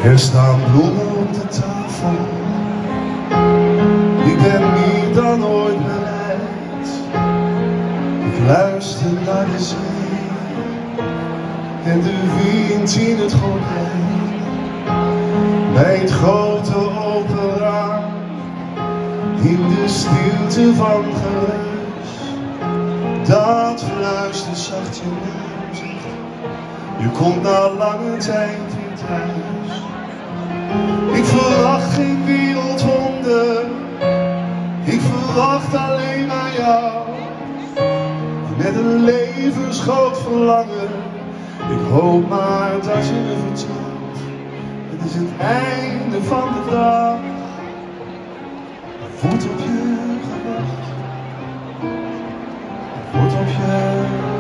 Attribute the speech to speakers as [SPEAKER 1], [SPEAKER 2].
[SPEAKER 1] Er staan bloemen op de tafel. Ik ben meer dan ooit bereid. Ik luister naar de zee en de wind in het gordijn. Bij het grote open raam, in de stilte van geruis, dat fluistert zacht je naam zegt: je komt na lange tijd weer thuis. Ik verwacht geen wereldwonder, ik verwacht alleen maar jou. Met een levensgroot verlangen, ik hoop maar dat je me vertrouwt. Het is het einde van de dag, er wordt op je gewacht, er wordt op je